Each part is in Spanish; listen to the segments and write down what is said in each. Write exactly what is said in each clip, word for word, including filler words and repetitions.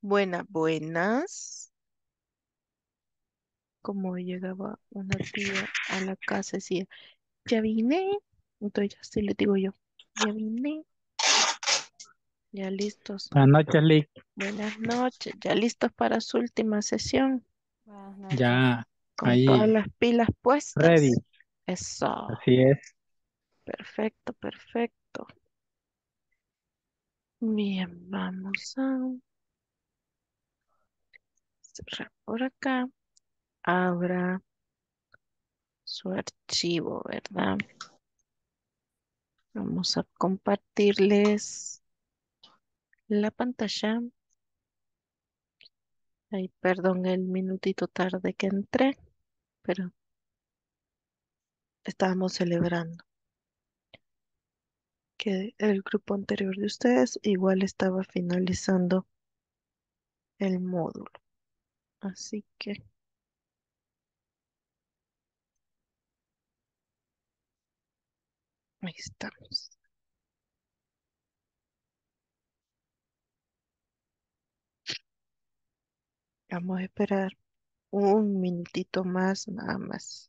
Buenas, buenas. Como llegaba una tía a la casa, decía, ya vine. Entonces ya sí le digo yo, ya vine, ya listos. Buenas noches, Lick. Buenas noches, ya listos para su última sesión, Buenas noches. Ya con todas ahí, las pilas ready. puestas. Eso, Así es. perfecto, perfecto. Bien, vamos a cerrar por acá. Abra su archivo, ¿verdad? Vamos a compartirles la pantalla. Ay, perdón el minutito tarde que entré, pero estábamos celebrando que el grupo anterior de ustedes igual estaba finalizando el módulo. Así que ahí estamos. Vamos a esperar un minutito más, nada más.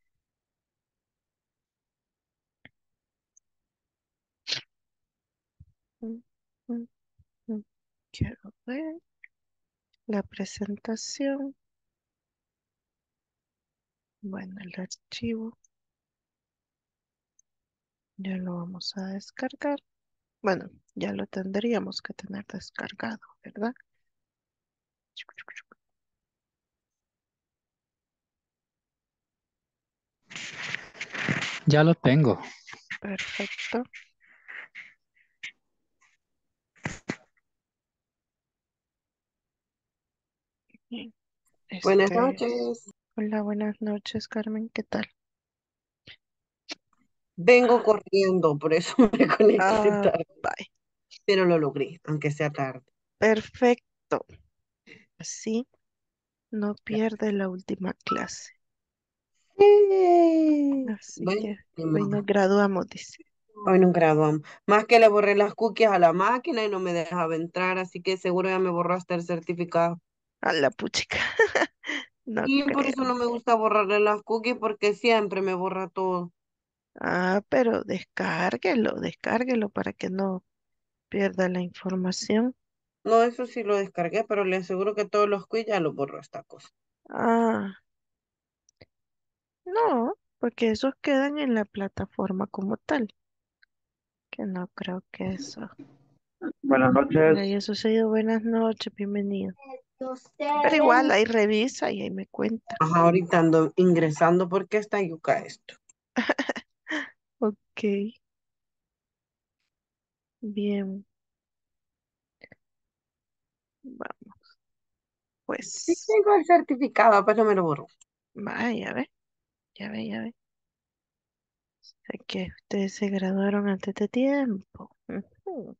Mm, mm, mm. Quiero ver la presentación. Bueno, el archivo ya lo vamos a descargar. Bueno, ya lo tendríamos que tener descargado, ¿verdad? Ya lo tengo. Perfecto. Bien. Buenas Este, noches. hola, buenas noches, Carmen, ¿qué tal? Vengo corriendo, por eso me conecté Ah, tarde, bye. pero lo logré, aunque sea tarde. Perfecto. Así no pierde la última clase. Sí. Así Bueno, que ni hoy nos modo. graduamos, dice. Hoy nos graduamos. Más que le borré las cookies a la máquina y no me dejaba entrar, así que seguro ya me borró hasta el certificado. A la puchica. No Y por eso creo. no me gusta borrarle las cookies porque siempre me borra todo. Ah, pero descárguelo, descárguelo para que no pierda la información. No, eso sí lo descargué, pero le aseguro que todos los quiz ya los borró esta cosa. Ah, no, porque esos quedan en la plataforma como tal, que no creo que eso Buenas le noches. haya sucedido. Buenas noches, bienvenido. Pero igual ahí revisa y ahí me cuenta. Ajá, ahorita ando ingresando porque está yuca esto. Ok, bien. Vamos, Sí pues. tengo el certificado, pero me lo borró. Vaya, ya ve, ya ve, ya ve. Sé que ustedes se graduaron antes de tiempo. Ujú.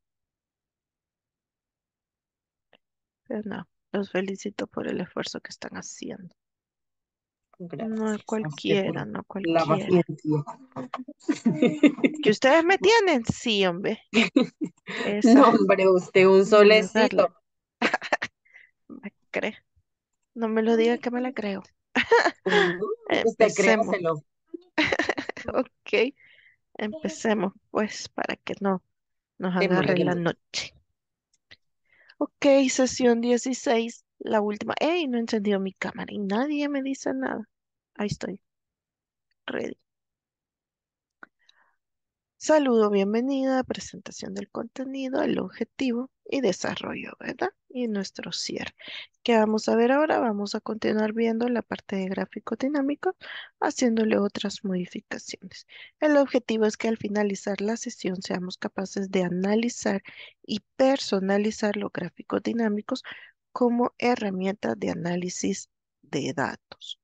Pero no, los felicito por el esfuerzo que están haciendo. No Gracias a usted cualquiera, por no la cualquiera. paciencia. Que ustedes me tienen, sí, hombre. No, Esa, hombre, usted un ni hablarle. solecito. Me cree. No me lo diga que me la creo. Mm, usted Empecemos. créaselo. Ok, empecemos, pues, para que no nos Démosle, agarre la démosle. noche. Ok, sesión dieciséis, la última. ¡Ey! No encendió mi cámara y nadie me dice nada. Ahí estoy, ready. Saludo, bienvenida, presentación del contenido, el objetivo y desarrollo, ¿verdad? Y nuestro cierre. ¿Qué vamos a ver ahora? Vamos a continuar viendo la parte de gráfico dinámico, haciéndole otras modificaciones. El objetivo es que al finalizar la sesión seamos capaces de analizar y personalizar los gráficos dinámicos como herramienta de análisis de datos.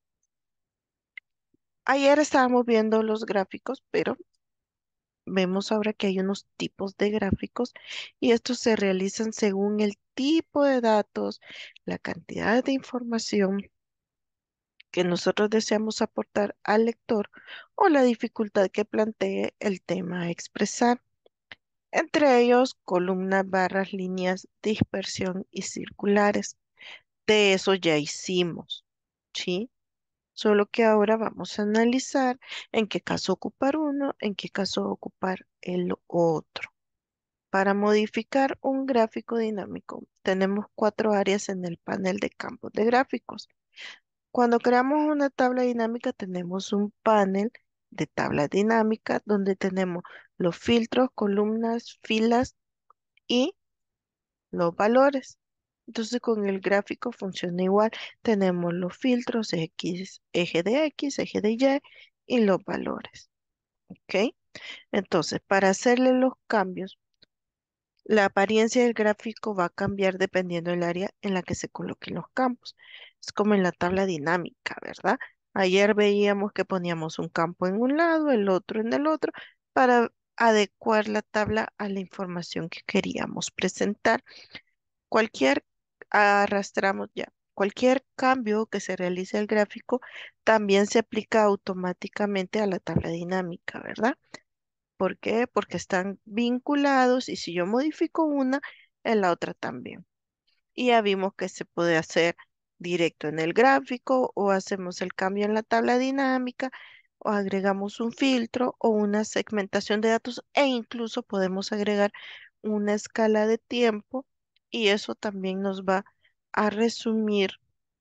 Ayer estábamos viendo los gráficos, pero vemos ahora que hay unos tipos de gráficos y estos se realizan según el tipo de datos, la cantidad de información que nosotros deseamos aportar al lector o la dificultad que plantee el tema a expresar. Entre ellos, columnas, barras, líneas, dispersión y circulares. De eso ya hicimos, ¿sí? Solo que ahora vamos a analizar en qué caso ocupar uno, en qué caso ocupar el otro. Para modificar un gráfico dinámico, tenemos cuatro áreas en el panel de campos de gráficos. Cuando creamos una tabla dinámica, tenemos un panel de tabla dinámica donde tenemos los filtros, columnas, filas y los valores. Entonces con el gráfico funciona igual. Tenemos los filtros X, eje de X, eje de Y y los valores. ¿Ok? Entonces, para hacerle los cambios, la apariencia del gráfico va a cambiar dependiendo del área en la que se coloquen los campos. Es como en la tabla dinámica, ¿verdad? Ayer veíamos que poníamos un campo en un lado, el otro en el otro, para adecuar la tabla a la información que queríamos presentar. Cualquier, arrastramos ya, cualquier cambio que se realice al gráfico también se aplica automáticamente a la tabla dinámica, ¿verdad? ¿Por qué? Porque están vinculados y si yo modifico una, en la otra también. Y ya vimos que se puede hacer directo en el gráfico o hacemos el cambio en la tabla dinámica o agregamos un filtro o una segmentación de datos e incluso podemos agregar una escala de tiempo y eso también nos va a resumir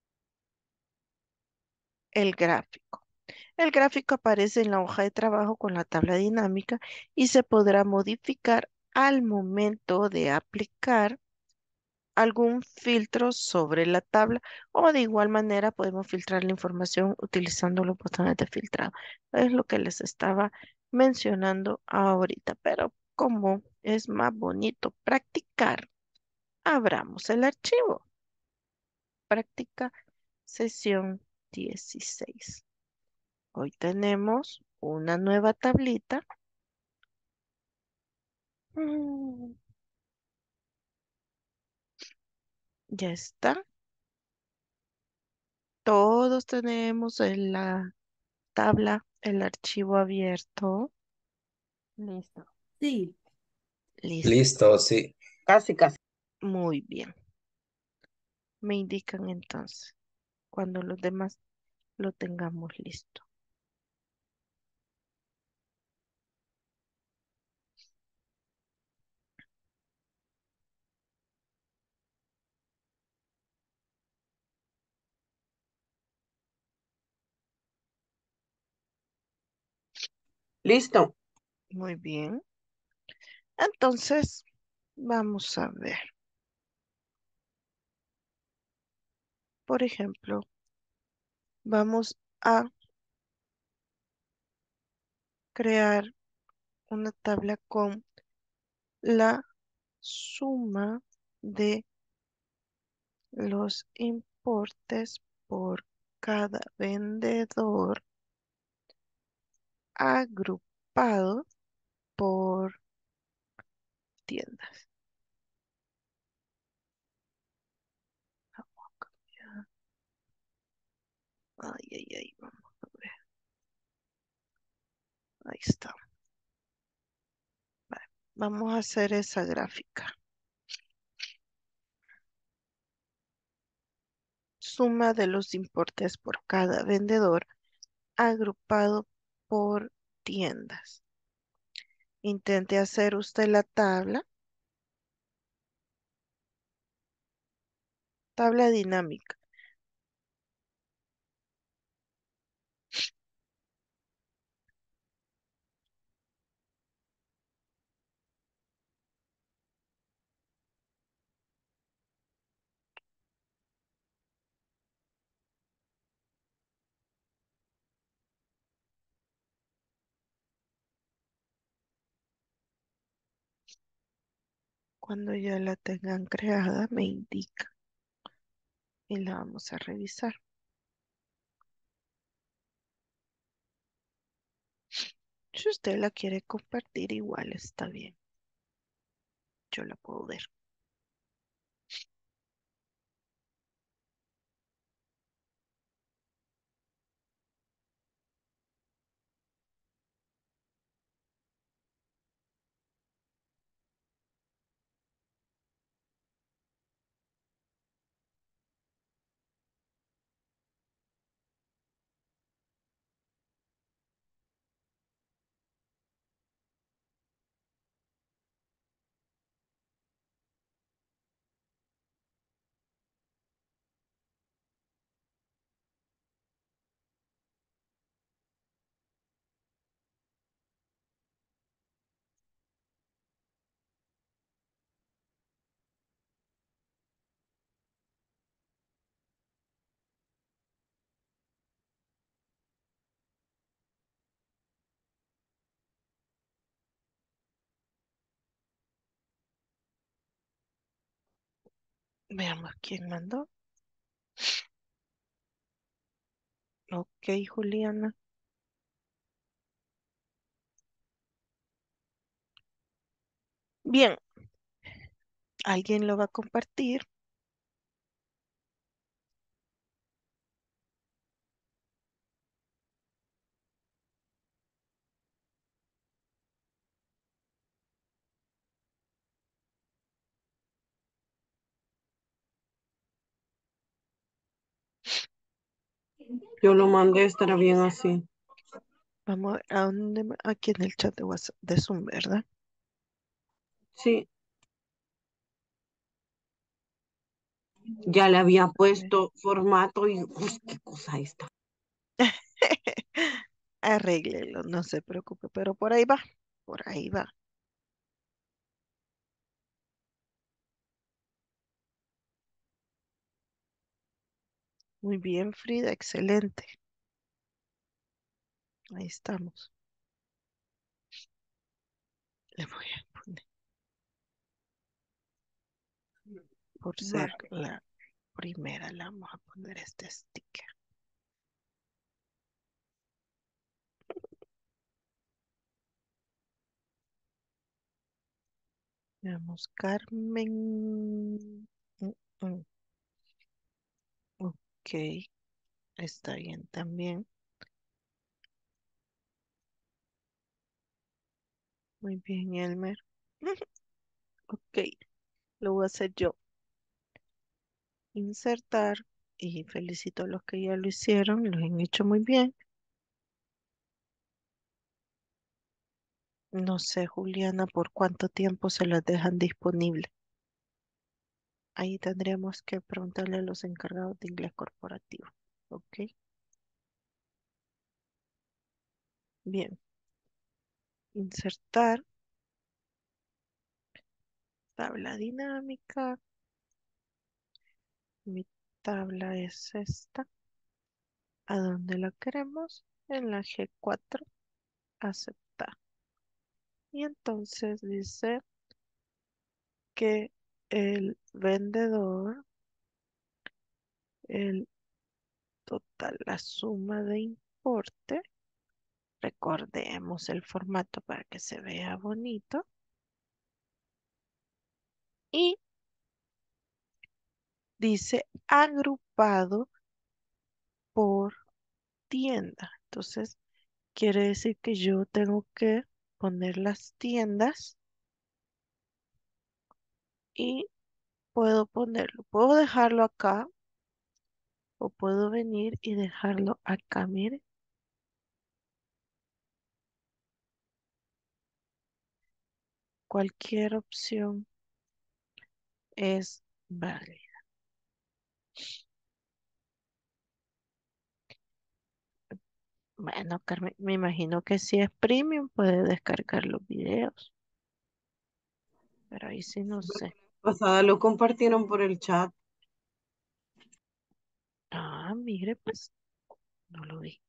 el gráfico. El gráfico aparece en la hoja de trabajo con la tabla dinámica y se podrá modificar al momento de aplicar algún filtro sobre la tabla o de igual manera podemos filtrar la información utilizando los botones de filtrado. Es lo que les estaba mencionando ahorita, pero como es más bonito practicar, abramos el archivo. Práctica sesión dieciséis. Hoy tenemos una nueva tablita. Mm, ya está. Todos tenemos en la tabla el archivo abierto. Listo. Sí, Listo. Listo, sí. casi, casi. Muy bien. Me indican entonces cuando los demás lo tengamos listo. Listo. Muy bien. Entonces, vamos a ver. Por ejemplo, vamos a crear una tabla con la suma de los importes por cada vendedor agrupado por tiendas. Ay, ay, ay, vamos a ver. Ahí está. Vale, vamos a hacer esa gráfica. Suma de los importes por cada vendedor agrupado por tiendas. Intente hacer usted la tabla, tabla dinámica. Cuando ya la tengan creada, me indica y la vamos a revisar. Si usted la quiere compartir, igual está bien. Yo la puedo ver. Veamos quién mandó. Ok, Juliana. Bien, ¿alguien lo va a compartir? Yo lo mandé, estará bien así. Vamos a ver, ¿a dónde? me- Aquí en el chat de WhatsApp de Zoom, ¿verdad? Sí, ya le había A ver. puesto formato y uy, qué cosa esta. Arréglelo, no se preocupe, pero por ahí va, por ahí va. Muy bien, Frida, excelente. Ahí estamos. Le voy a poner, por ser Vale. la primera, le vamos a poner este sticker. Veamos, Carmen. Mm, mm. Ok, está bien también. Muy bien, Elmer. Ok, lo voy a hacer yo. Insertar y felicito a los que ya lo hicieron, lo han hecho muy bien. No sé, Juliana, por cuánto tiempo se las dejan disponible. Ahí tendríamos que preguntarle a los encargados de inglés corporativo. Ok, bien. Insertar, tabla dinámica. Mi tabla es esta. ¿A dónde la queremos? En la G cuatro. Aceptar. Y entonces dice que el vendedor, el total, la suma de importe, recordemos el formato para que se vea bonito, y dice agrupado por tienda. Entonces, quiere decir que yo tengo que poner las tiendas y puedo ponerlo. Puedo dejarlo acá o puedo venir y dejarlo acá. Mire, cualquier opción es válida. Bueno, Carmen, me imagino que si es premium puede descargar los videos, pero ahí sí no sé. Pasada lo compartieron por el chat. Ah, mire, pues no lo vi.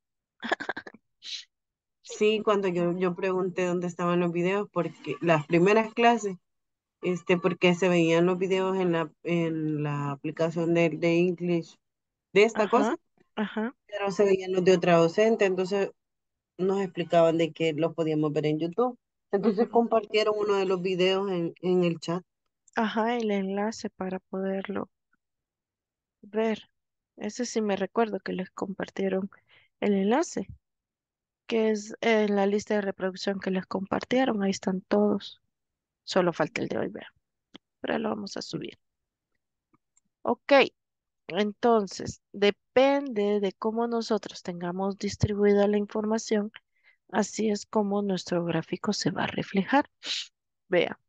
Sí, cuando yo, yo pregunté dónde estaban los videos, porque las primeras clases, este, porque se veían los videos en la, en la aplicación de, de English de esta Ajá, cosa, ajá, pero se veían los de otra docente, entonces nos explicaban de que los podíamos ver en YouTube. Entonces ujú, compartieron uno de los videos en, en el chat. ajá, el enlace para poderlo ver. Ese sí me recuerdo que les compartieron el enlace, que es en la lista de reproducción que les compartieron. Ahí están todos. Solo falta el de hoy, vean. Pero lo vamos a subir. Ok, entonces, depende de cómo nosotros tengamos distribuida la información, así es como nuestro gráfico se va a reflejar. Vea,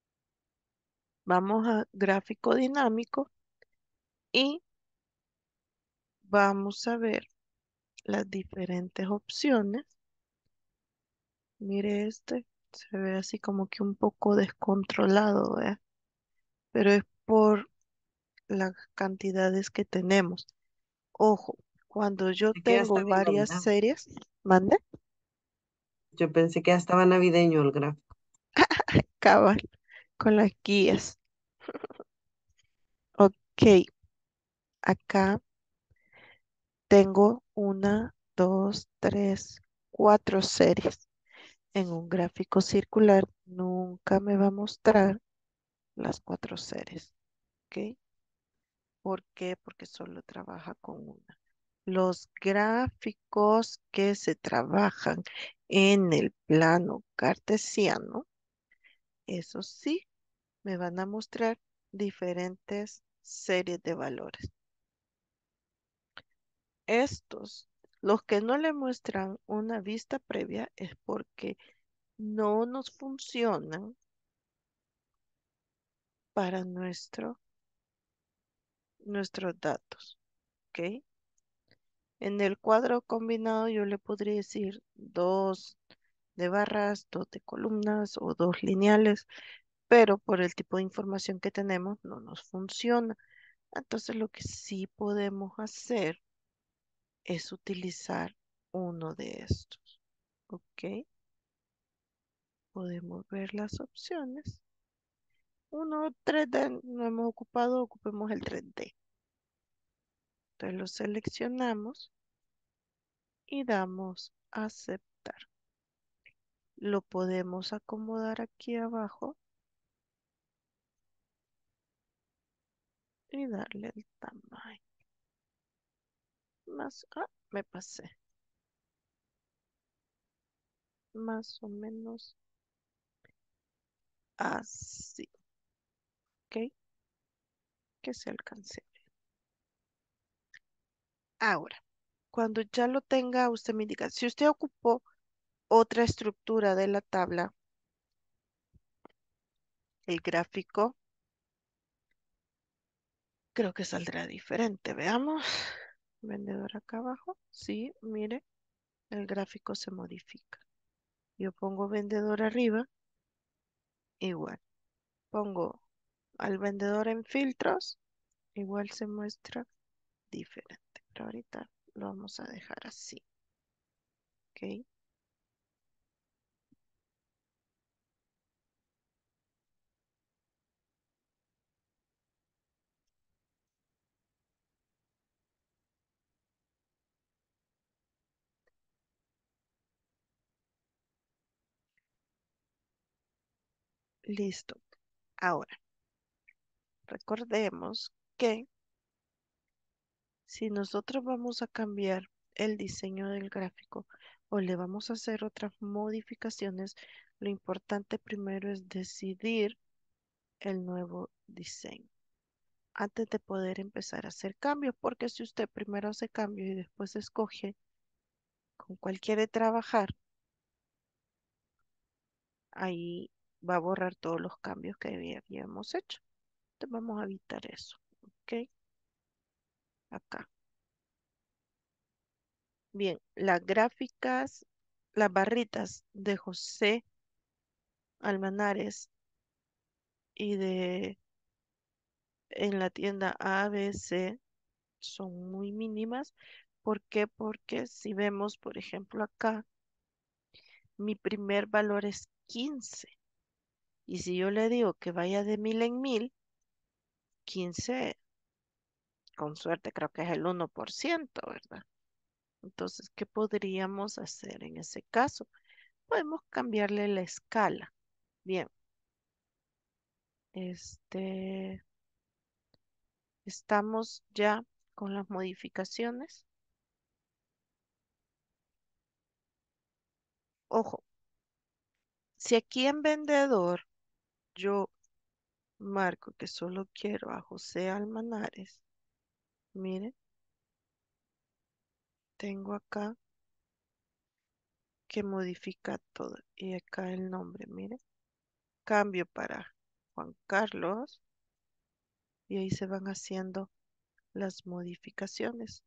vamos a gráfico dinámico y vamos a ver las diferentes opciones. Mire este, se ve así como que un poco descontrolado, ¿vea? Pero es por las cantidades que tenemos. Ojo, cuando yo Pensé que ya tengo estaba en varias Navidad. series, mande, Yo pensé que ya estaba navideño el gráfico. cabal, con las guías. Ok, Ok, acá tengo una, dos, tres, cuatro series. En un gráfico circular nunca me va a mostrar las cuatro series. ¿Ok? ¿Por qué? Porque solo trabaja con una. Los gráficos que se trabajan en el plano cartesiano, eso sí, me van a mostrar diferentes series de valores. Estos, los que no le muestran una vista previa, es porque no nos funcionan para nuestro, nuestros datos. ¿Ok? En el cuadro combinado yo le podría decir dos de barras, dos de columnas o dos lineales, pero por el tipo de información que tenemos no nos funciona. Entonces lo que sí podemos hacer es utilizar uno de estos. ¿Ok? Podemos ver las opciones. Uno, tres D no hemos ocupado, ocupemos el tres D. Entonces lo seleccionamos y damos a aceptar. Lo podemos acomodar aquí abajo y darle el tamaño. Más, ah, me pasé. Más o menos así. ¿Ok? Que se alcance. Ahora, cuando ya lo tenga, usted me indica, si usted ocupó otra estructura de la tabla, el gráfico, creo que saldrá diferente. Veamos. Vendedor acá abajo. Sí, mire, el gráfico se modifica. Yo pongo vendedor arriba, igual. Pongo al vendedor en filtros, igual se muestra diferente. Pero ahorita lo vamos a dejar así. ¿Ok? Listo. Ahora, recordemos que si nosotros vamos a cambiar el diseño del gráfico o le vamos a hacer otras modificaciones, lo importante primero es decidir el nuevo diseño antes de poder empezar a hacer cambios, porque si usted primero hace cambios y después escoge con cuál quiere trabajar, ahí va a borrar todos los cambios que había- habíamos hecho. Entonces vamos a evitar eso. ¿Ok? Acá. Bien, las gráficas, las barritas de José Almanares y de en la tienda A B C son muy mínimas. ¿Por qué? Porque si vemos, por ejemplo, acá, mi primer valor es quince. Y si yo le digo que vaya de mil en mil, quince, con suerte creo que es el uno por ciento, ¿verdad? Entonces, ¿qué podríamos hacer en ese caso? Podemos cambiarle la escala. Bien, este, estamos ya con las modificaciones. Ojo, si aquí en vendedor yo marco que solo quiero a José Almanares, mire, tengo acá que modifica todo. Y acá el nombre, mire, cambio para Juan Carlos y ahí se van haciendo las modificaciones.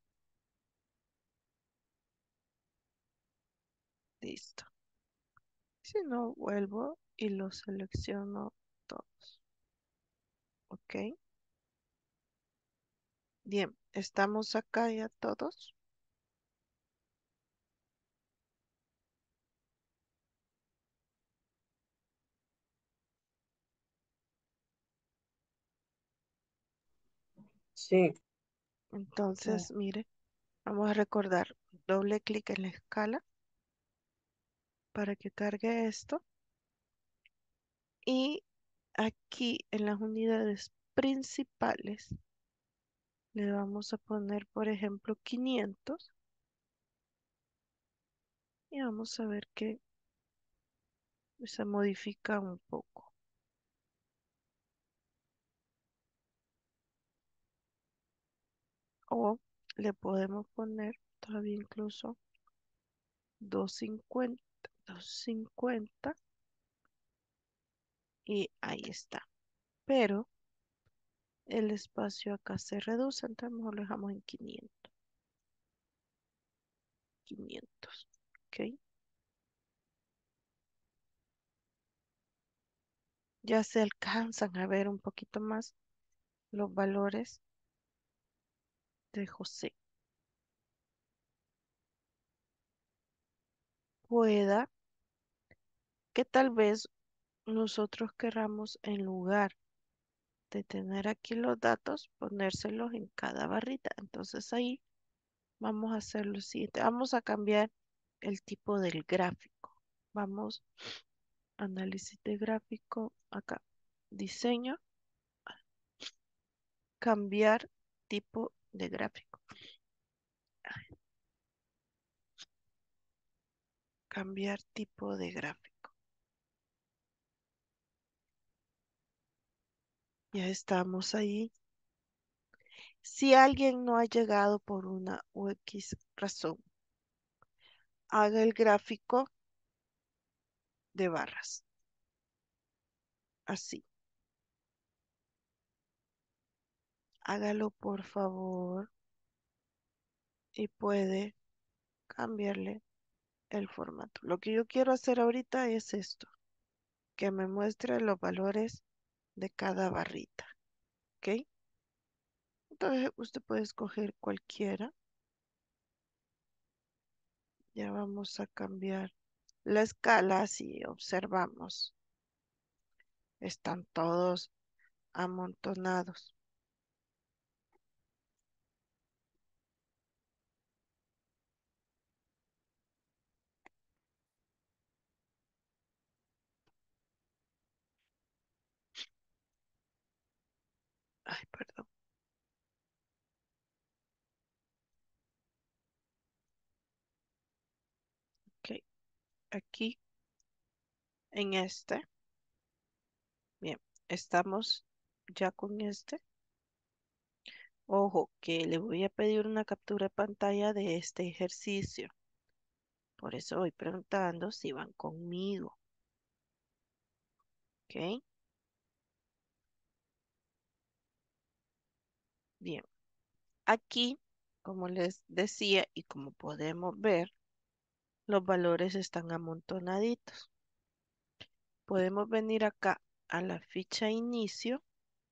Listo. Si no, vuelvo y lo selecciono todos. ¿Ok? Bien, estamos acá ya todos. Sí. Entonces, mire, vamos a recordar, doble clic en la escala para que cargue esto. Y aquí en las unidades principales le vamos a poner, por ejemplo, quinientos. Y vamos a ver que se modifica un poco. O le podemos poner todavía incluso doscientos cincuenta, doscientos cincuenta y ahí está. Pero el espacio acá se reduce, entonces mejor lo dejamos en quinientos. quinientos, ¿ok? Ya se alcanzan a ver un poquito más los valores de José. Pueda que tal vez nosotros queramos en lugar de tener aquí los datos, ponérselos en cada barrita. Entonces ahí vamos a hacer lo siguiente. Vamos a cambiar el tipo del gráfico. Vamos, análisis de gráfico, acá, diseño, cambiar tipo de gráfico. Cambiar tipo de gráfico. Ya estamos ahí. Si alguien no ha llegado por una u X razón, haga el gráfico de barras. Así. Hágalo por favor y puede cambiarle el formato. Lo que yo quiero hacer ahorita es esto, que me muestre los valores de cada barrita. ¿Ok? Entonces usted puede escoger cualquiera. Ya vamos a cambiar la escala si observamos. Están todos amontonados. Ay, perdón. Ok, aquí en este. Bien, estamos ya con este. Ojo, que le voy a pedir una captura de pantalla de este ejercicio. Por eso voy preguntando si van conmigo. ¿Ok? Bien. Aquí, como les decía y como podemos ver, los valores están amontonaditos. Podemos venir acá a la ficha inicio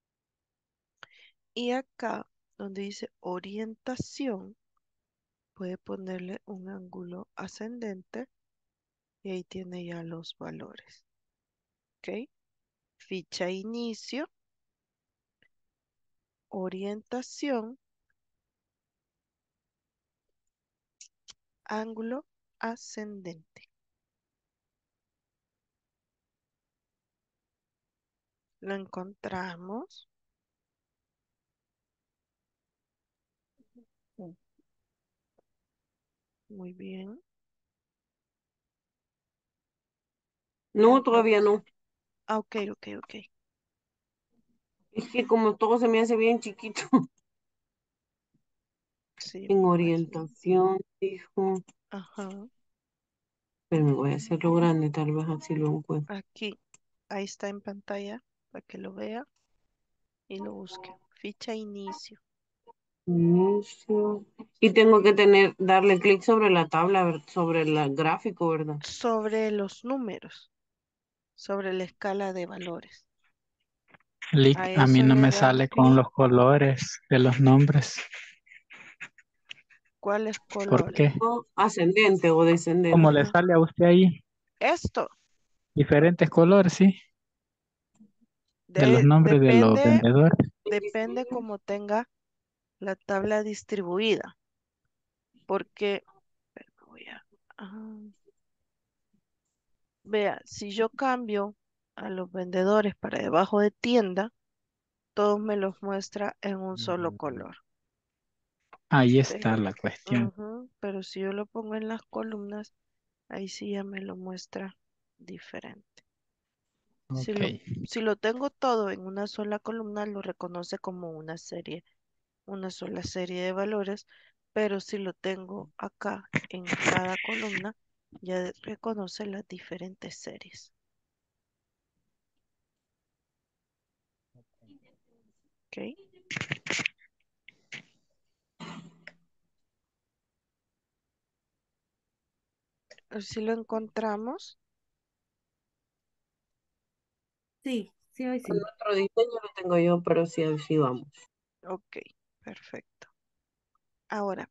y acá donde dice orientación, puede ponerle un ángulo ascendente y ahí tiene ya los valores. ¿Ok? Ficha inicio, orientación, ángulo ascendente. Lo encontramos. Mm. Muy bien. No, todavía Entonces, no. ah, ok, ok, ok. Es que como todo se me hace bien chiquito. Sí, En me imagino. orientación, dijo. Ajá. Pero me voy a hacerlo grande, tal vez así lo encuentro. Aquí, ahí está en pantalla para que lo vea y lo busque. Ficha inicio. Inicio. Y tengo que tener, darle clic sobre la tabla, ver- sobre el gráfico, ¿verdad? Sobre los números, sobre la escala de valores. Lick, A a mí eso no le me dan sale con clic. los colores de los nombres. ¿Cuáles ¿Por colores? qué? O ascendente o Como descendente. le sale a usted ahí Esto diferentes colores, sí, de los de- nombres de los depende, vendedores. depende como tenga. la tabla distribuida, porque, espera, me voy a, ah, vea, si yo cambio a los vendedores para debajo de tienda, todos me los muestra en un solo color. Ahí está Pero, la cuestión. ujú, pero si yo lo pongo en las columnas, ahí sí ya me lo muestra diferente. Si Ok, lo, si lo tengo todo en una sola columna, lo reconoce como una serie, una sola serie de valores, pero si lo tengo acá en cada columna, ya reconoce las diferentes series. ¿Ok? Si lo encontramos, Sí, sí, hoy Con sí. otro diseño lo tengo yo, pero sí, así vamos. ok, perfecto. Ahora,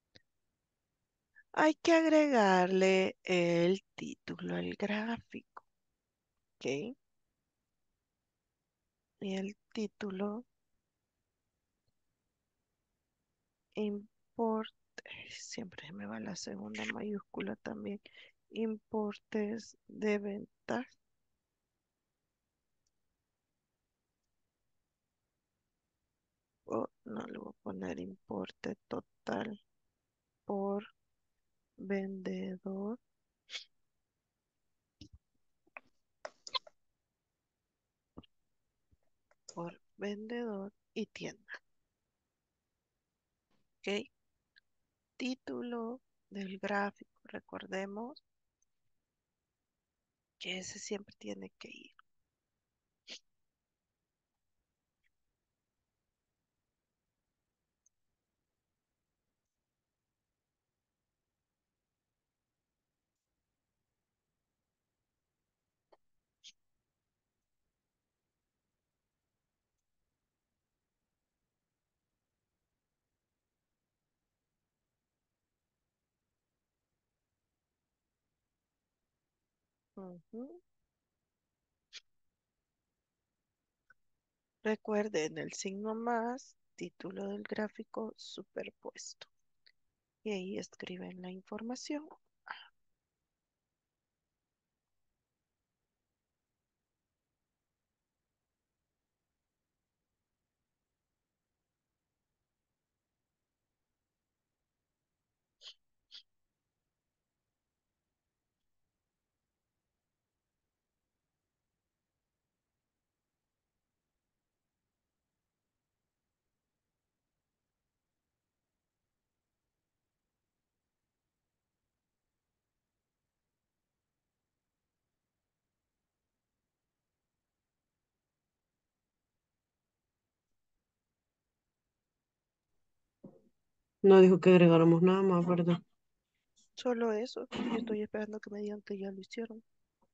hay que agregarle el título al gráfico, ¿ok? Y el título import, siempre me va la segunda mayúscula también, importes de ventas, o no le voy a poner importe total por vendedor, por vendedor y tienda, ¿ok? Título del gráfico, recordemos que ese siempre tiene que ir. Ujú. Recuerden el signo más, título del gráfico superpuesto. Y ahí escriben la información. No dijo que agregáramos nada más, ¿verdad? Solo eso. Yo estoy esperando que me digan que ya lo hicieron.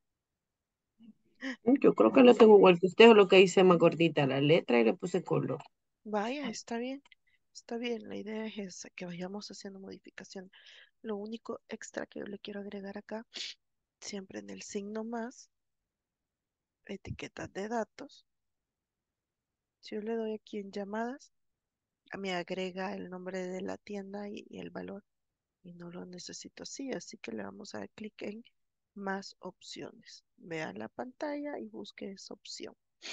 Yo creo que lo tengo igual que usted, lo que hice más gordita la letra y le puse color. Vaya, está bien. Está bien. La idea es esa, que vayamos haciendo modificación. Lo único extra que yo le quiero agregar acá, siempre en el signo más, etiquetas de datos. Si yo le doy aquí en llamadas, me agrega el nombre de la tienda y, y el valor. Y no lo necesito así, así que le vamos a dar clic en más opciones. Vea la pantalla y busque esa opción.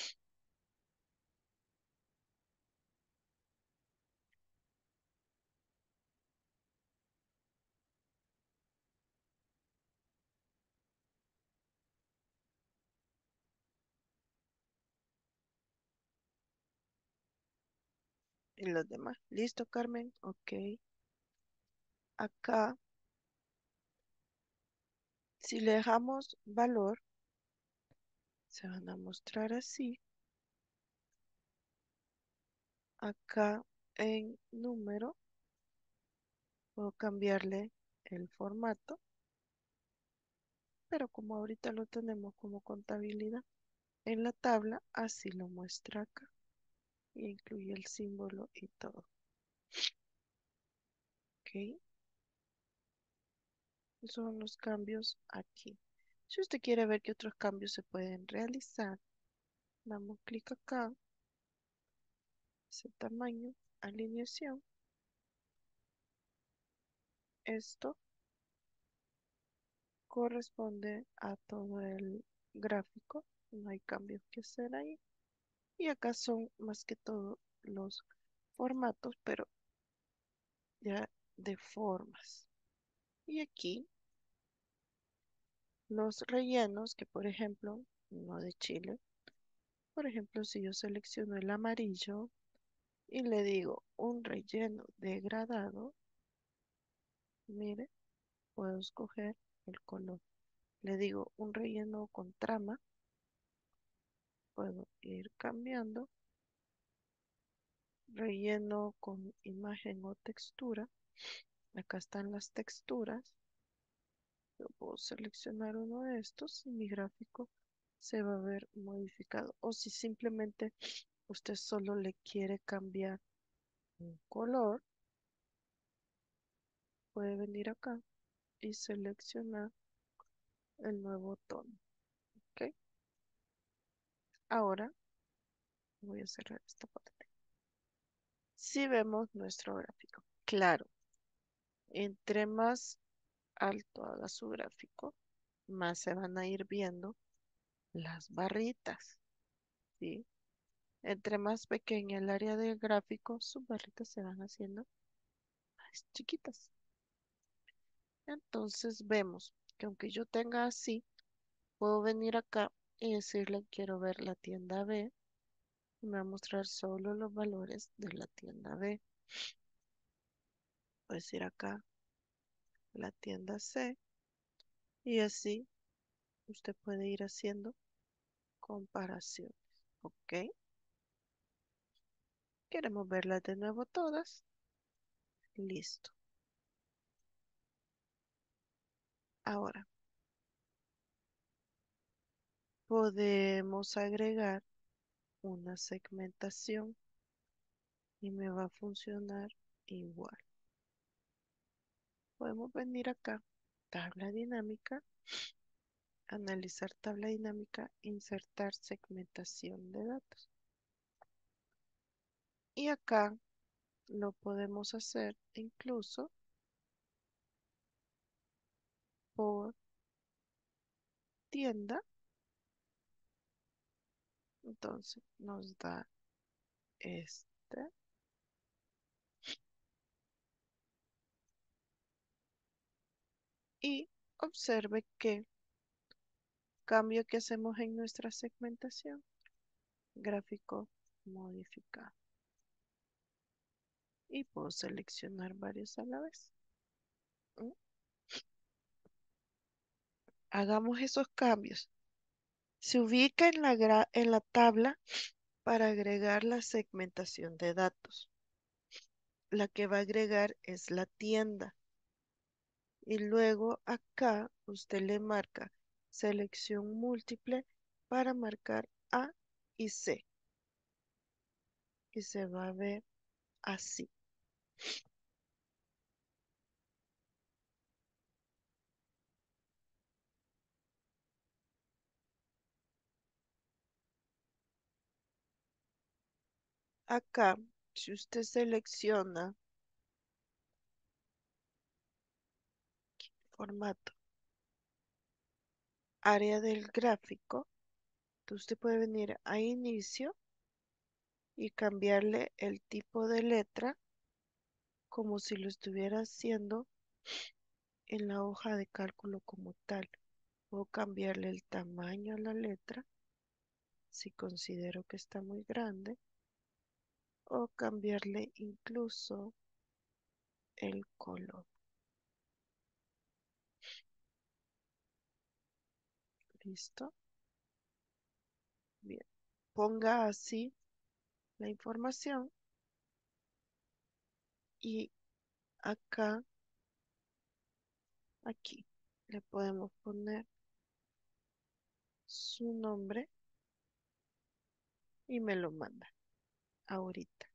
Y los demás. ¿Listo, Carmen? Ok. Acá, si le dejamos valor, se van a mostrar así. Acá en número, puedo cambiarle el formato, pero como ahorita lo tenemos como contabilidad en la tabla, así lo muestra acá. Y incluye el símbolo y todo. Ok. Esos son los cambios aquí. Si usted quiere ver qué otros cambios se pueden realizar, damos clic acá, ese tamaño, alineación. Esto corresponde a todo el gráfico. No hay cambios que hacer ahí. Y acá son más que todo los formatos, pero ya de formas. Y aquí los rellenos, que por ejemplo, no de Chile. Por ejemplo, si yo selecciono el amarillo y le digo un relleno degradado, mire, puedo escoger el color. Le digo un relleno con trama, puedo ir cambiando. Relleno con imagen o textura. Acá están las texturas. Yo puedo seleccionar uno de estos y mi gráfico se va a ver modificado. O si simplemente usted solo le quiere cambiar un color, puede venir acá y seleccionar el nuevo tono. ¿Ok? Ahora voy a cerrar esta parte. Si vemos nuestro gráfico, claro, entre más alto haga su gráfico, más se van a ir viendo las barritas, ¿sí? Entre más pequeña el área del gráfico, sus barritas se van haciendo más chiquitas. Entonces vemos que aunque yo tenga así, puedo venir acá y decirle quiero ver la tienda B y me va a mostrar solo los valores de la tienda B. Puedo decir acá la tienda C y así usted puede ir haciendo comparaciones. ¿Ok? Queremos verlas de nuevo todas. Listo. Ahora podemos agregar una segmentación y me va a funcionar igual. Podemos venir acá, tabla dinámica, analizar tabla dinámica, insertar segmentación de datos. Y acá lo podemos hacer incluso por tienda. Entonces nos da este. Y observe que cambio que hacemos en nuestra segmentación. Gráfico modificado. Y puedo seleccionar varios a la vez. ¿Mm? Hagamos esos cambios. Se ubica en la, gra- en la tabla para agregar la segmentación de datos. La que va a agregar es la tienda. Y luego acá usted le marca selección múltiple para marcar A y C. Y se va a ver así. Acá, si usted selecciona formato, área del gráfico, usted puede venir a inicio y cambiarle el tipo de letra como si lo estuviera haciendo en la hoja de cálculo como tal. Puedo cambiarle el tamaño a la letra si considero que está muy grande o cambiarle incluso el color. ¿Listo? Bien. Ponga así la información y acá, aquí, le podemos poner su nombre y me lo manda ahorita.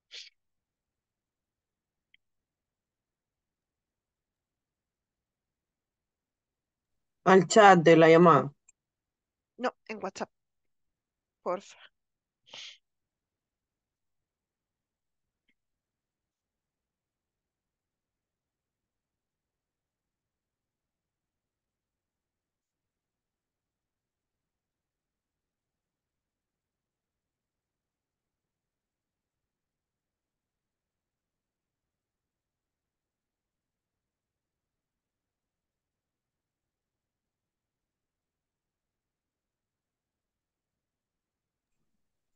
Al chat de la llamada. No, en WhatsApp, porfa.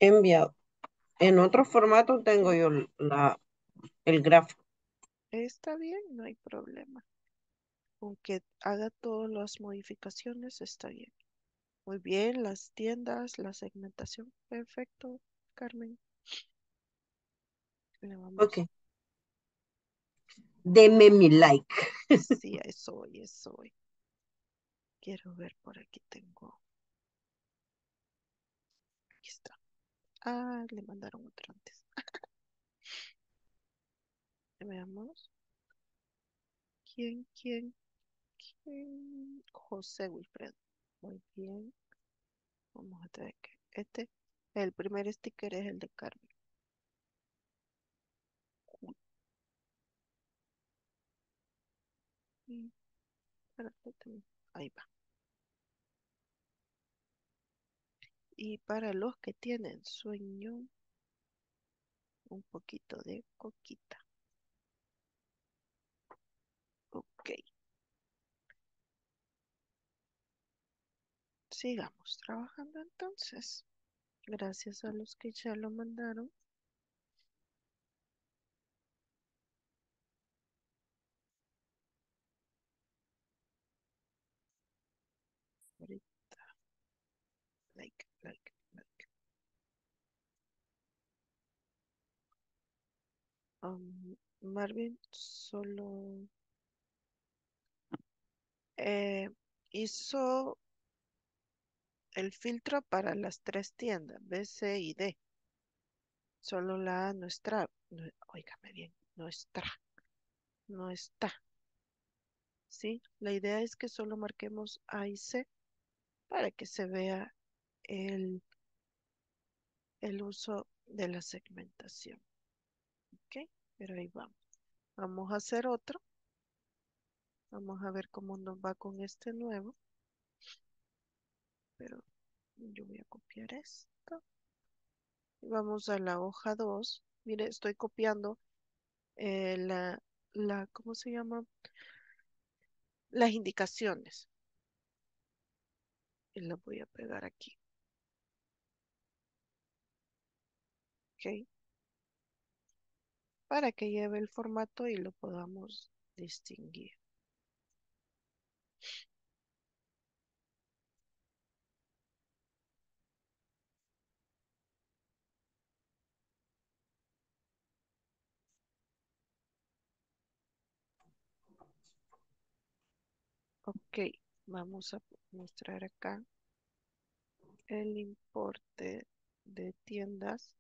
Enviado. En otro formato tengo yo la, el gráfico. Está bien, no hay problema. Aunque haga todas las modificaciones, está bien. Muy bien, las tiendas, la segmentación. Perfecto, Carmen. Le Ok. vamos. Deme mi like. Sí, eso hoy, eso hoy. Quiero ver por aquí tengo. Aquí está. Ah, le mandaron otro antes. Veamos. ¿Quién, quién, quién? José Wilfredo. Muy bien. Vamos a tener que. Este, el primer sticker es el de Carmen. Y, espérate, también. Ahí va. Y para los que tienen sueño, un poquito de coquita. Ok. Sigamos trabajando entonces. Gracias a los que ya lo mandaron. Ahorita, like, like, like. Um, Marvin solo eh, hizo el filtro para las tres tiendas, B, C y D. Solo la A no está. No, óigame bien, no está. No está. ¿Sí? La idea es que solo marquemos A y C para que se vea el, el uso de la segmentación. ¿Ok? Pero ahí vamos. Vamos a hacer otro. Vamos a ver cómo nos va con este nuevo. Pero yo voy a copiar esto. Y vamos a la hoja dos. Mire, estoy copiando eh, la, la, ¿cómo se llama? Las indicaciones. Y las voy a pegar aquí. ¿Ok? Para que lleve el formato y lo podamos distinguir. Ok, vamos a mostrar acá el importe de tiendas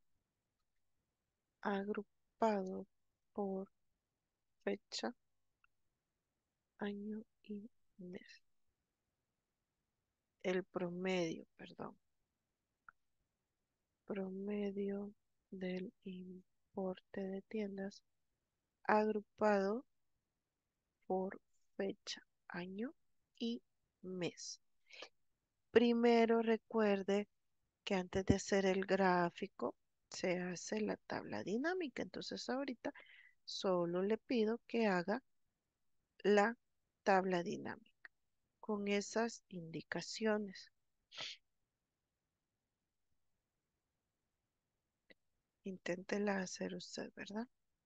agrupado por fecha, año y mes. El promedio, perdón. Promedio del importe de tiendas agrupado por fecha, año y mes. Primero recuerde que antes de hacer el gráfico se hace la tabla dinámica. Entonces ahorita solo le pido que haga la tabla dinámica con esas indicaciones. Inténtela hacer usted, ¿verdad?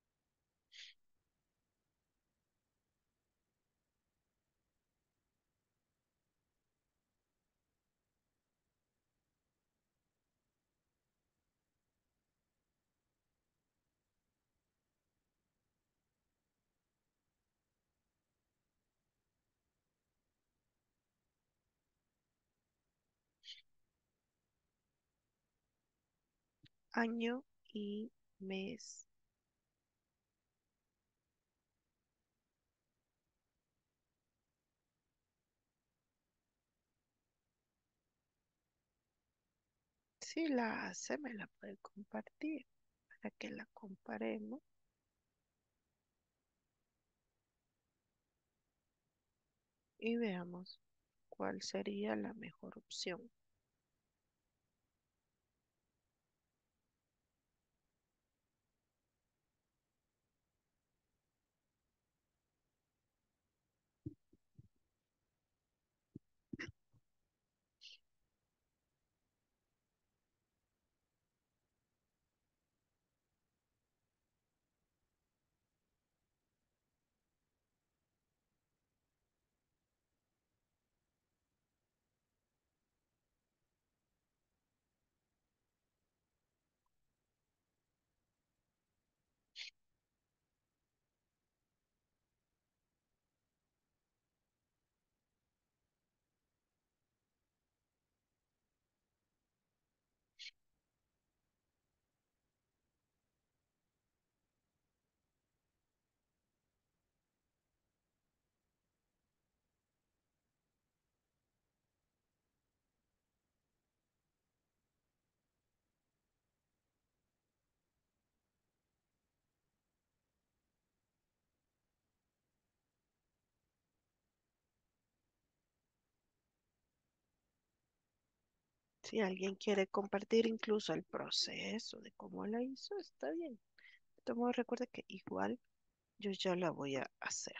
Año y mes. Si la hace, me la puede compartir para que la comparemos y veamos cuál sería la mejor opción. Si alguien quiere compartir incluso el proceso de cómo la hizo, está bien. De todos modos, recuerda que igual yo ya la voy a hacer.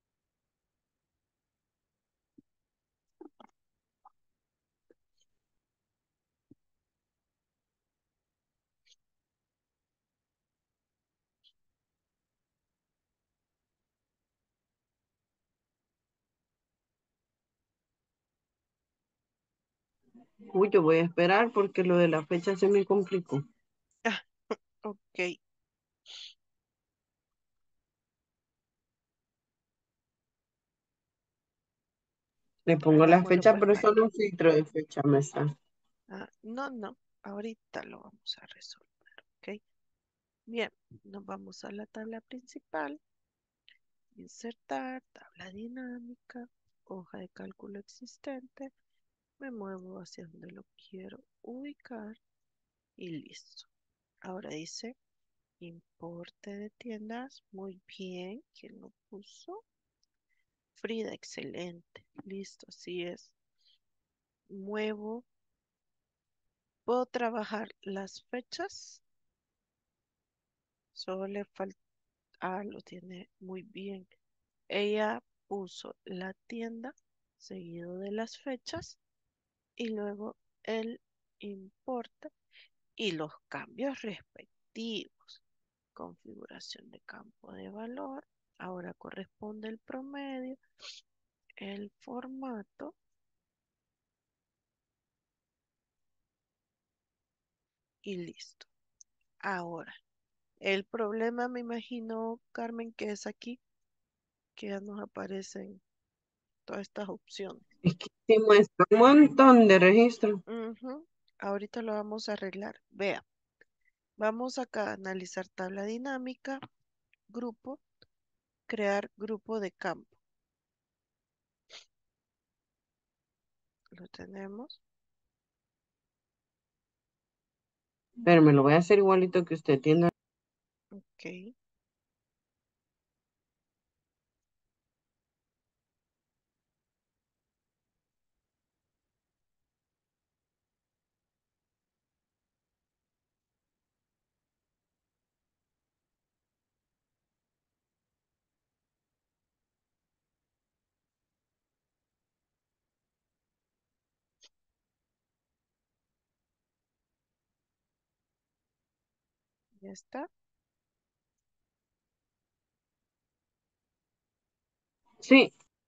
Uy, yo voy a esperar porque lo de la fecha se me complicó. Ah, ok. Le pongo la Hagámoslo fecha, pues pero vaya. solo un filtro de fecha me está. Ah, no, no. Ahorita lo vamos a resolver. Ok. Bien. Nos vamos a la tabla principal. Insertar, tabla dinámica, hoja de cálculo existente. Me muevo hacia donde lo quiero ubicar y listo. Ahora dice importe de tiendas. Muy bien. ¿Quién lo puso? Frida, excelente. Listo, así es. Muevo. Puedo trabajar las fechas. Solo le falta. Ah, lo tiene muy bien. Ella puso la tienda seguido de las fechas y luego el importe y los cambios respectivos. Configuración de campo de valor. Ahora corresponde el promedio, el formato y listo. Ahora, el problema me imagino, Carmen, que es aquí, que ya nos aparecen todas estas opciones. Es que sí muestra un montón de registros. Ujú. Ahorita lo vamos a arreglar. Vea, vamos acá a analizar tabla dinámica, grupo, crear grupo de campo. Lo tenemos. Pero me lo voy a hacer igualito que usted tiene. Ok, ya está. Sí,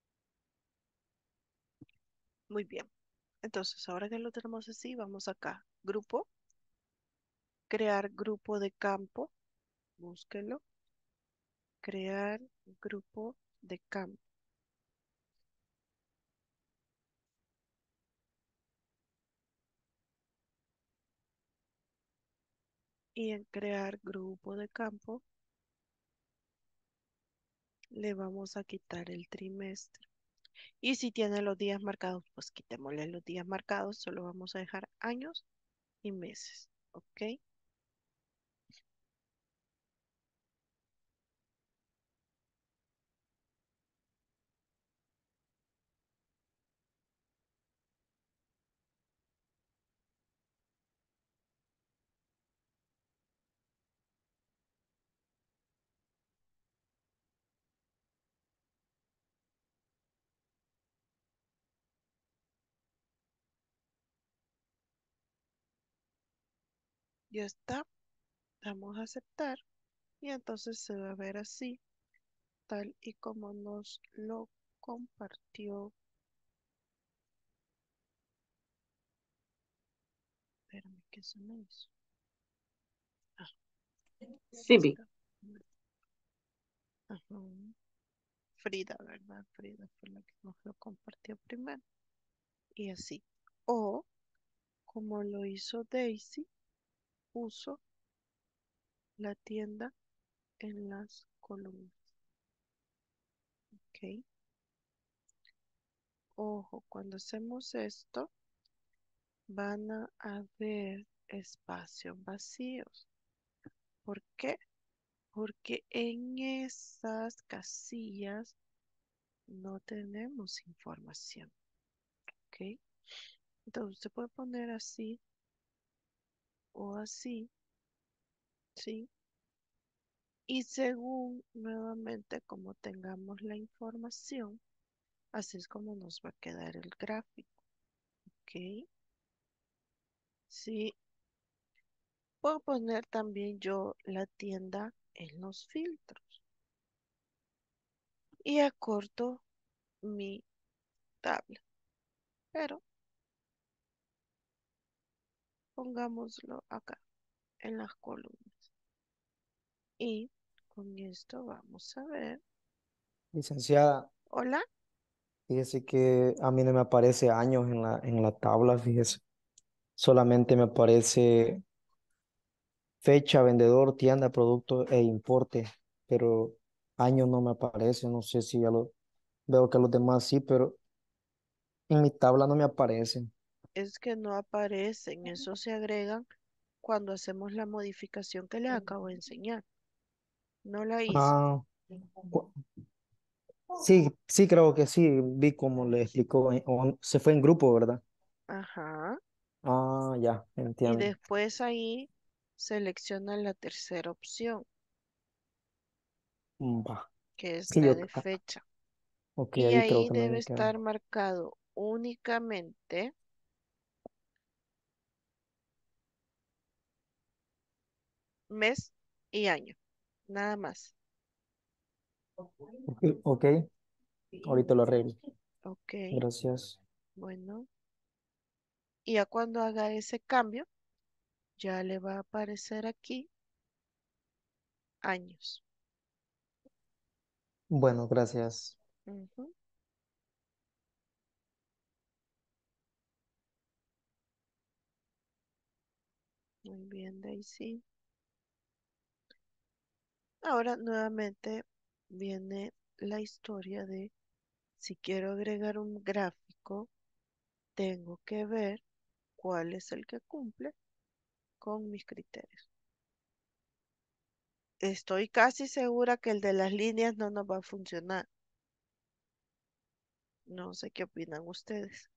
Muy bien. Entonces, ahora que lo tenemos así, vamos acá. Grupo, crear grupo de campo. Búsquelo. Crear grupo de campo. Y en crear grupo de campo le vamos a quitar el trimestre. Y si tiene los días marcados, pues quitémosle los días marcados. Solo vamos a dejar años y meses. ¿Ok? Ya está. Damos a aceptar. Y entonces se va a ver así, tal y como nos lo compartió. Espérame, ¿qué se me hizo? Ah, sí vi. está. Ajá. Frida, ¿verdad? Frida fue la que nos lo compartió primero. Y así. O, como lo hizo Daisy, puso la tienda en las columnas. ¿Ok? Ojo, cuando hacemos esto, van a haber espacios vacíos. ¿Por qué? Porque en esas casillas no tenemos información. ¿Ok? Entonces usted puede poner así o así, ¿sí? Y según nuevamente como tengamos la información, así es como nos va a quedar el gráfico, ¿ok? Sí, puedo poner también yo la tienda en los filtros y acorto mi tabla, pero pongámoslo acá en las columnas. Y con esto vamos a ver. Licenciada, Hola, fíjese que a mí no me aparece años en la, en la tabla, fíjese. Solamente me aparece fecha, vendedor, tienda, producto e importe, pero años no me aparece. No sé si ya lo veo que los demás sí, pero en mi tabla no me aparecen. es que no aparecen, eso se agregan cuando hacemos la modificación que les acabo de enseñar. No la hizo. Ah, cu- sí, sí, creo que sí. Vi como le explicó. eh, o se fue en grupo, ¿verdad? Ajá. Ah, ya, Y entiendo. después ahí selecciona la tercera opción, Mm, va. que es Sí, la yo, de ah, fecha. ok, Y ahí creo ahí que me debe había quedado. estar marcado únicamente mes y año, nada más. Ok, ok, ahorita lo arreglo. Ok, Gracias. bueno. Y ya cuando haga ese cambio, ya le va a aparecer aquí años. Bueno, gracias. Ujú. Muy bien, Daisy. Ahora nuevamente viene la historia de si quiero agregar un gráfico, tengo que ver cuál es el que cumple con mis criterios. Estoy casi segura que el de las líneas no nos va a funcionar. No sé qué opinan ustedes,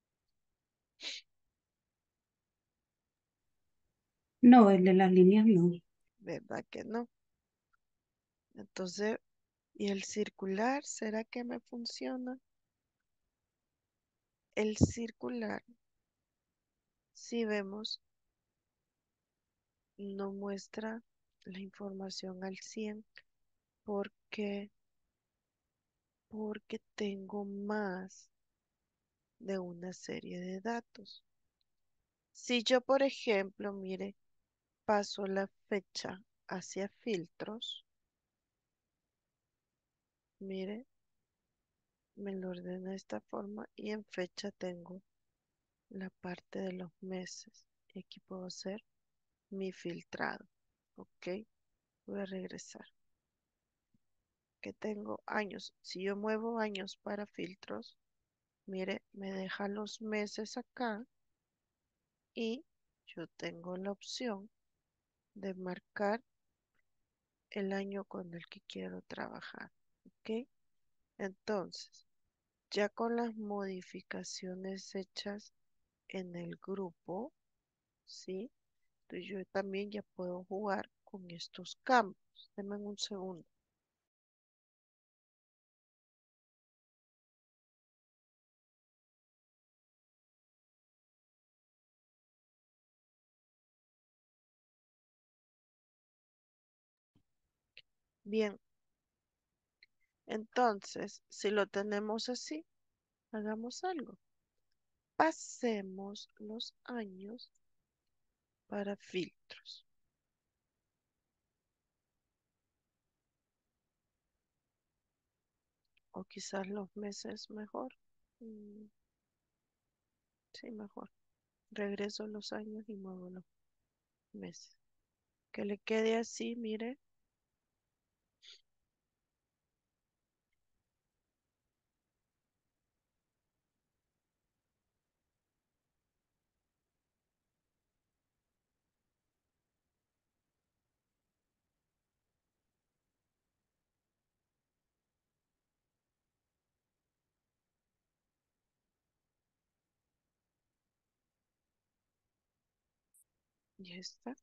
No, el de las líneas no. ¿verdad que no? Entonces, ¿y el circular? ¿Será que me funciona? El circular, si vemos, no muestra la información al cien porque, porque tengo más de una serie de datos. Si yo, por ejemplo, mire, paso la fecha hacia filtros, mire, me lo ordena de esta forma y en fecha tengo la parte de los meses. Y aquí puedo hacer mi filtrado. Ok, voy a regresar. Que tengo años. Si yo muevo años para filtros, mire, me deja los meses acá y yo tengo la opción de marcar el año con el que quiero trabajar. ¿Ok? Entonces, ya con las modificaciones hechas en el grupo, ¿sí? Entonces yo también ya puedo jugar con estos campos. Denme un segundo. Bien, entonces, si lo tenemos así, hagamos algo. Pasemos los años para filtros. O quizás los meses mejor. Mm, sí, mejor. Regreso los años y muevo los meses. Que le quede así, mire. Ya está.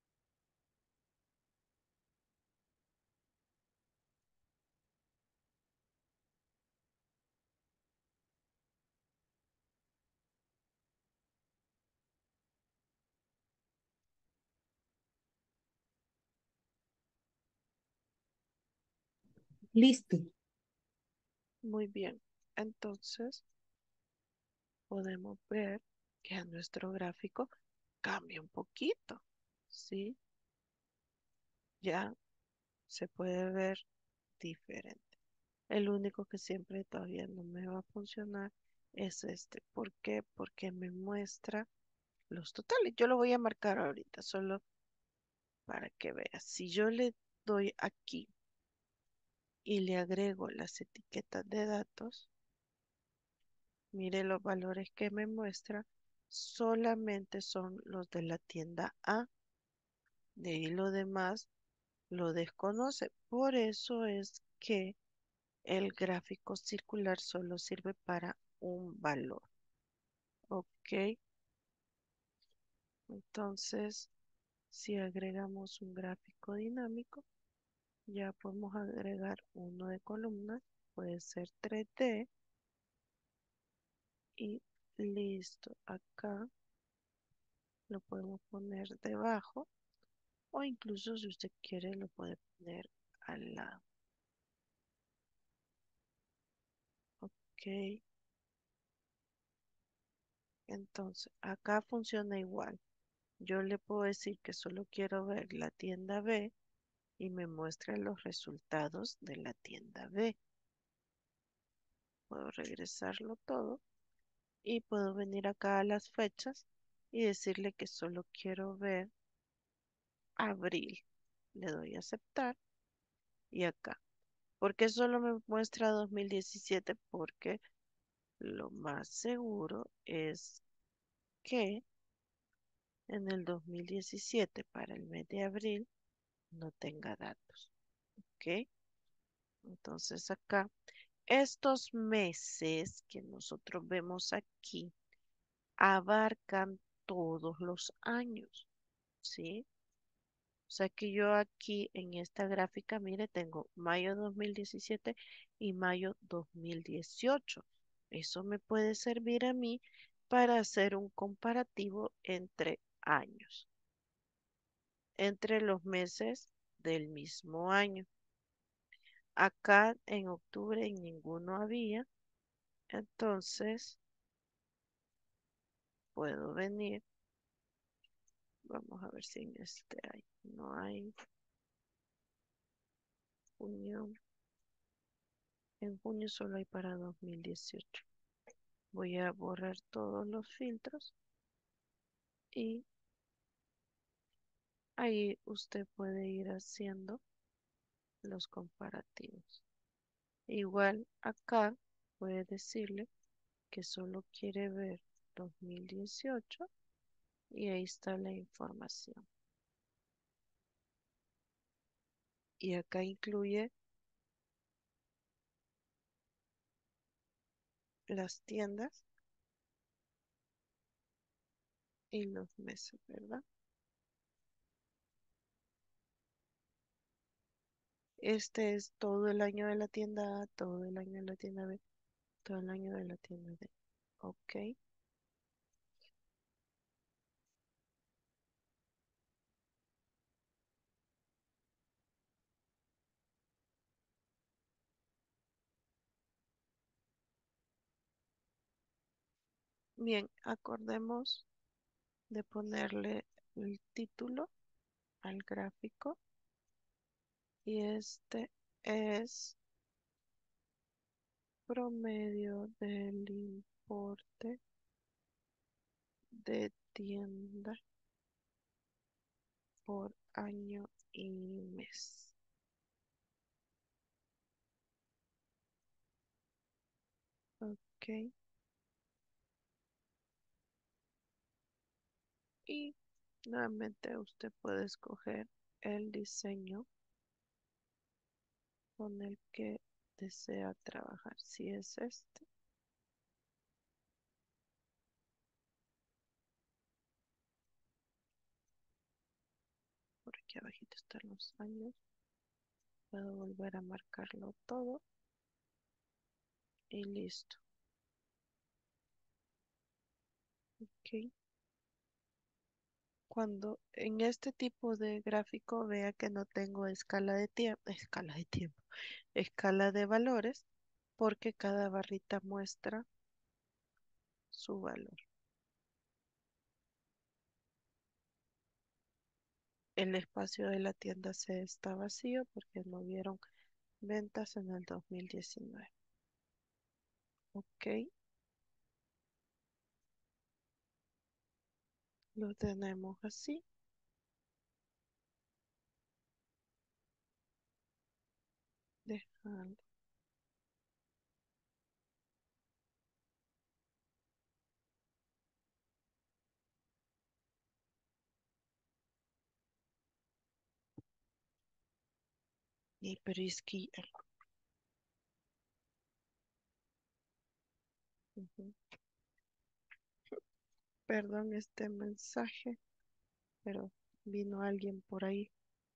Listo. Muy bien. Entonces podemos ver que a nuestro gráfico cambia un poquito. ¿Sí? Ya se puede ver diferente. El único que siempre todavía no me va a funcionar es este. ¿Por qué? Porque me muestra los totales. Yo lo voy a marcar ahorita, solo para que veas. Si yo le doy aquí y le agrego las etiquetas de datos, mire los valores que me muestra, solamente son los de la tienda A. De ahí lo demás lo desconoce. Por eso es que el gráfico circular solo sirve para un valor. Ok, entonces si agregamos un gráfico dinámico, ya podemos agregar uno de columnas, puede ser tres D y listo. Acá lo podemos poner debajo o incluso si usted quiere lo puede poner al lado. Ok, entonces acá funciona igual. Yo le puedo decir que solo quiero ver la tienda B y me muestra los resultados de la tienda B. Puedo regresarlo todo y puedo venir acá a las fechas y decirle que solo quiero ver abril. Le doy a aceptar y acá. ¿Por qué solo me muestra dos mil diecisiete? Porque lo más seguro es que en el dos mil diecisiete para el mes de abril no tenga datos. ¿Ok? Entonces acá, estos meses que nosotros vemos aquí abarcan todos los años, ¿sí? O sea que yo aquí en esta gráfica, mire, tengo mayo dos mil diecisiete y mayo dos mil dieciocho. Eso me puede servir a mí para hacer un comparativo entre años, entre los meses del mismo año. Acá en octubre en ninguno había, entonces puedo venir. Vamos a ver si en este hay. No hay junio. En junio solo hay para dos mil dieciocho. Voy a borrar todos los filtros y ahí usted puede ir haciendo los comparativos. Igual acá puede decirle que solo quiere ver dos mil dieciocho y ahí está la información. Y acá incluye las tiendas y los meses, ¿verdad? Este es todo el año de la tienda A, todo el año de la tienda B, todo el año de la tienda D. Ok. Bien, acordemos de ponerle el título al gráfico y este es promedio del importe de tienda por año y mes. Ok. Y nuevamente usted puede escoger el diseño con el que desea trabajar. Si es este. aquí abajito están los años. Puedo volver a marcarlo todo y listo. Ok. Cuando en este tipo de gráfico vea que no tengo escala de tiempo, escala de tiempo, escala de valores, porque cada barrita muestra su valor. El espacio de la tienda C está vacío porque no vieron ventas en el dos mil diecinueve. Ok, lo tenemos así. Dejando. Y pero es que, ujú, perdón este mensaje, pero vino alguien por ahí,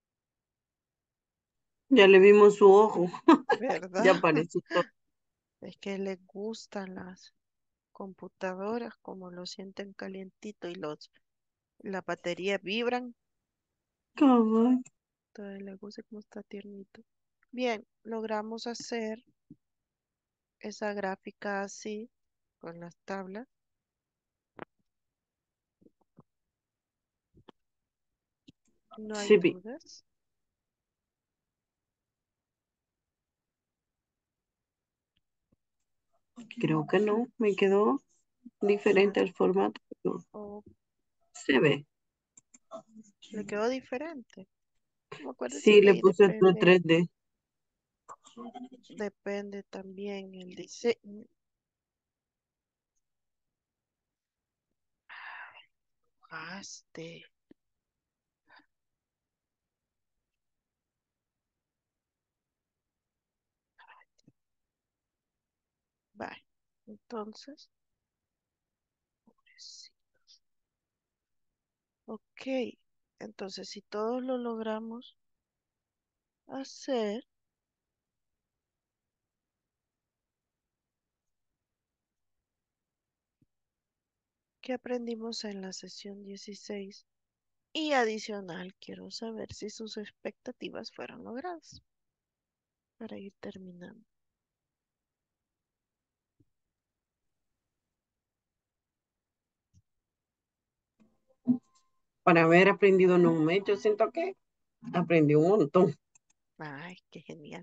Ya le vimos su ojo. Ya ¿verdad? apareció todo. Es que les gustan las computadoras, como lo sienten calientito y los, la batería vibran, Cabal. entonces les gusta cómo está tiernito. Bien, logramos hacer esa gráfica así, con las tablas. No hay Sí, vi. dudas. Creo que no. Me quedó Ah, diferente el formato, pero o se ve. le quedó diferente. Como acuérdese Sí, que le ahí puse otro depende, tres D. depende también el diseño. Este, vale. Entonces, sí. Ok. Entonces, si todos lo logramos hacer, ¿qué aprendimos en la sesión dieciséis? Y adicional, quiero saber si sus expectativas fueron logradas para ir terminando. Para haber aprendido un mes, yo siento que aprendí un montón. Ay, qué genial.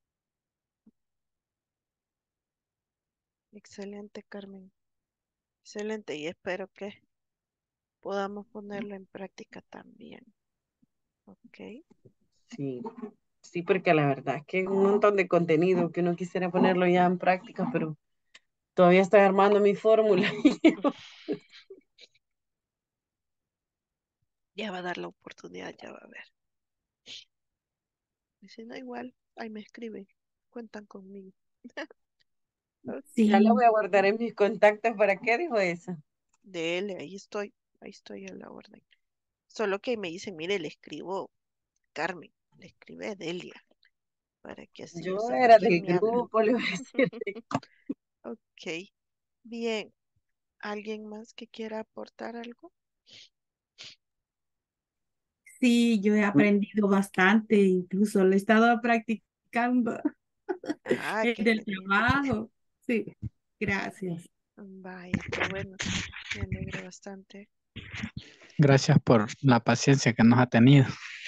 Excelente, Carmen. Excelente. Y espero que podamos ponerlo en práctica también. Ok. Sí, sí, porque la verdad es que hay un montón de contenido que uno quisiera ponerlo ya en práctica, pero todavía estoy armando mi fórmula. Ya va a dar la oportunidad, ya va a ver. Y si no, igual, ahí me escriben. Cuentan conmigo. Ya la Ok. voy Sí, a guardar en mis contactos. ¿Para qué dijo eso? Dele, ahí estoy. Ahí estoy a la orden. Solo que me dicen, mire, le escribo Carmen, le escribe Delia, para que así yo Yo sepa era quién del me habla. grupo, le voy a decir. Ok, bien. ¿Alguien más que quiera aportar algo? sí, yo he aprendido bastante, incluso lo he estado practicando Ah, en qué el genial. trabajo. Sí, gracias. Vaya, qué bueno. Me alegra bastante. Gracias por la paciencia que nos ha tenido.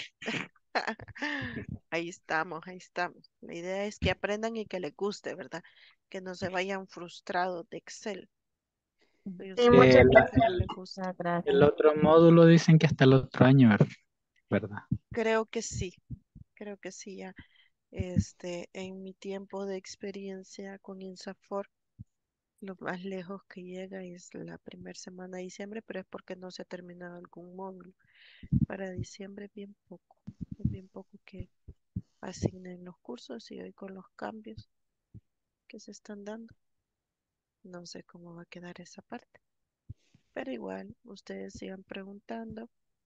Ahí estamos, ahí estamos. La idea es que aprendan y que les guste, ¿verdad? Que no se vayan frustrados de Excel. Yo Sí, sé que hay muchas El, gente que no gracias. le gusta. Muchas el gracias. otro módulo dicen que hasta el otro año, ver- ¿verdad? Creo que sí, creo que sí, ya. Este, en mi tiempo de experiencia con INSAFOR, lo más lejos que llega es la primera semana de diciembre, pero es porque no se ha terminado algún módulo. Para diciembre bien poco, es bien poco que asignen los cursos y hoy con los cambios que se están dando, no sé cómo va a quedar esa parte. Pero igual, ustedes sigan preguntando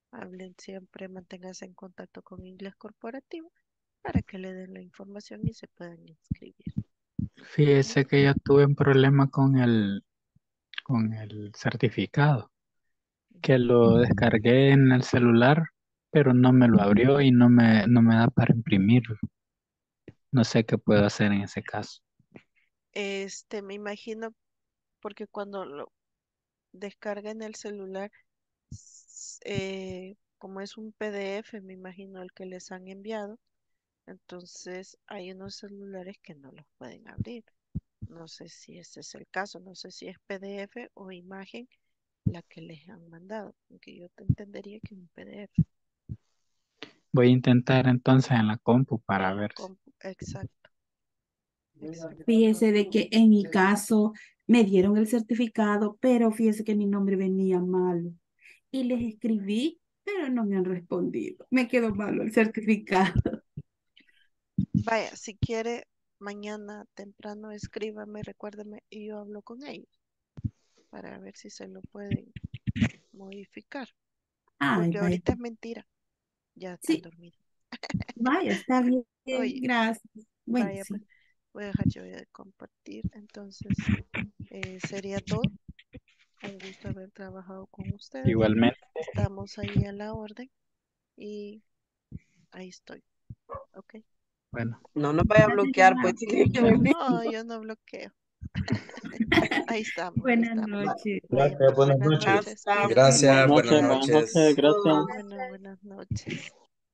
Hablen siempre, manténganse en contacto con Inglés Corporativo para que le den la información y se puedan inscribir. Fíjese ¿Ok? que yo tuve un problema con el, con el certificado, que lo descargué en el celular, pero no me lo abrió y no me, no me da para imprimirlo. No sé qué puedo hacer en ese caso. Este, me imagino, porque cuando lo descarga en el celular, s- eh, como es un P D F, me imagino el que les han enviado, entonces hay unos celulares que no los pueden abrir. No sé si ese es el caso, no sé si es P D F o imagen la que les han mandado, aunque yo te entendería que es un P D F Voy a intentar entonces en la compu para en la ver si. compu. Exacto, exacto. Fíjese de que en mi caso me dieron el certificado, pero fíjese que mi nombre venía malo. Y les escribí, pero no me han respondido. Me quedó malo el certificado. Vaya, si quiere, mañana temprano escríbame, recuérdame y yo hablo con ellos para ver si se lo pueden modificar, Ay, porque vaya. ahorita es mentira, ya están Sí, dormidos. vaya, está bien. Oye, Gracias. Bueno, vaya, pues sí. voy a dejar yo de compartir, entonces eh, sería todo. Un gusto haber trabajado con ustedes. Igualmente, Estamos ahí a la orden y ahí estoy, ¿ok? bueno, No nos vaya a Gracias, bloquear, pues. igual. No, yo no bloqueo. Ahí estamos, ahí Buenas estamos. noches. Vaya, Gracias, pues buenas buenas noches. noches, Hasta cuídense. buenas Gracias, buenas noches, buenas noches, noches. gracias. Bueno, buenas noches.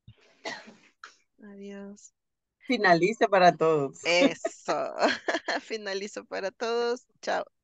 Adiós. finalice para todos. Eso. Finalizo para todos. Chao.